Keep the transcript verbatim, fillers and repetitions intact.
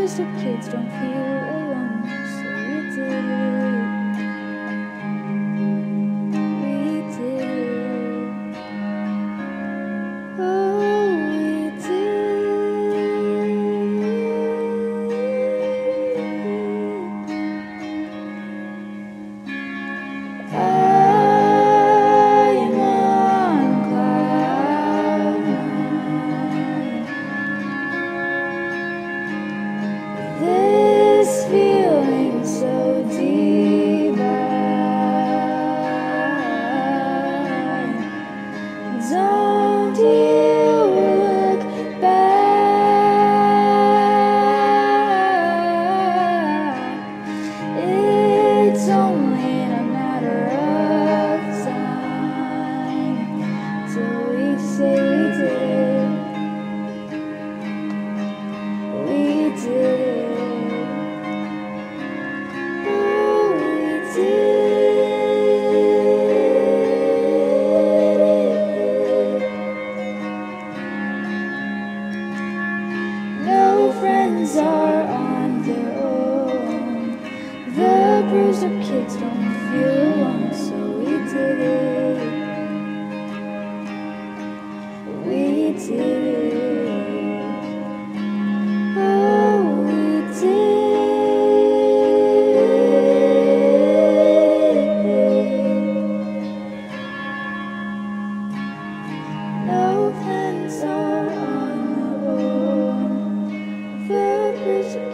bruised up kids don't feel alone, so we did it. We did it. Oh, we did it. I am on cloud nine. This feeling so divine. Don't you look back. It's only a matter of time till we say we did it. We did it. Oh, we did it. No friends are on their own. The bruised up kids don't feel alone, so we did it. We did it. Oh, we did it. No plans are on their own. The bruised up